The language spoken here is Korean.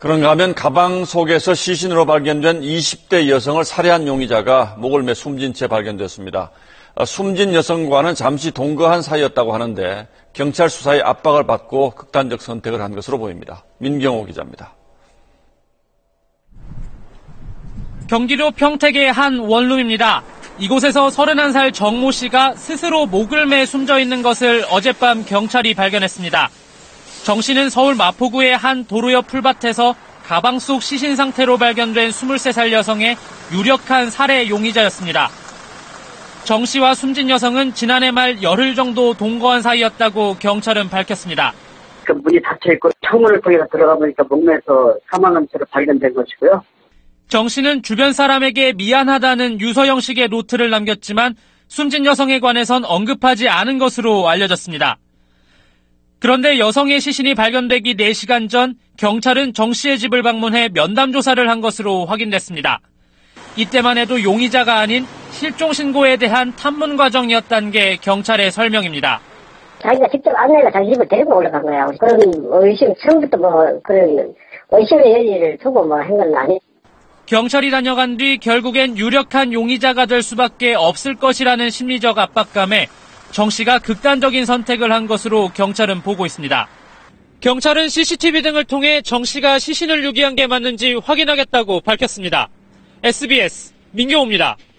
그런가 하면 가방 속에서 시신으로 발견된 20대 여성을 살해한 용의자가 목을 매 숨진 채 발견됐습니다. 숨진 여성과는 잠시 동거한 사이였다고 하는데 경찰 수사에 압박을 받고 극단적 선택을 한 것으로 보입니다. 민경호 기자입니다. 경기도 평택의 한 원룸입니다. 이곳에서 31살 정모 씨가 스스로 목을 매 숨져 있는 것을 어젯밤 경찰이 발견했습니다. 정 씨는 서울 마포구의 한 도로 옆 풀밭에서 가방 속 시신 상태로 발견된 23살 여성의 유력한 살해 용의자였습니다. 정 씨와 숨진 여성은 지난해 말 열흘 정도 동거한 사이였다고 경찰은 밝혔습니다. 그 문이 닫혀있고 창문을 통해서 들어가 보니까 목매서 사망한 채로 발견된 것이고요. 정 씨는 주변 사람에게 미안하다는 유서 형식의 노트를 남겼지만 숨진 여성에 관해선 언급하지 않은 것으로 알려졌습니다. 그런데 여성의 시신이 발견되기 4시간 전 경찰은 정 씨의 집을 방문해 면담 조사를 한 것으로 확인됐습니다. 이때만 해도 용의자가 아닌 실종 신고에 대한 탐문 과정이었다는 게 경찰의 설명입니다. 자기가 직접 안내가 자기 집을 데리고 올라간 거야. 그런 의심, 처음부터 그런 의심의 여지를 두고 한 건 아니. 경찰이 다녀간 뒤 결국엔 유력한 용의자가 될 수밖에 없을 것이라는 심리적 압박감에 정 씨가 극단적인 선택을 한 것으로 경찰은 보고 있습니다. 경찰은 CCTV 등을 통해 정 씨가 시신을 유기한 게 맞는지 확인하겠다고 밝혔습니다. SBS 민경호입니다.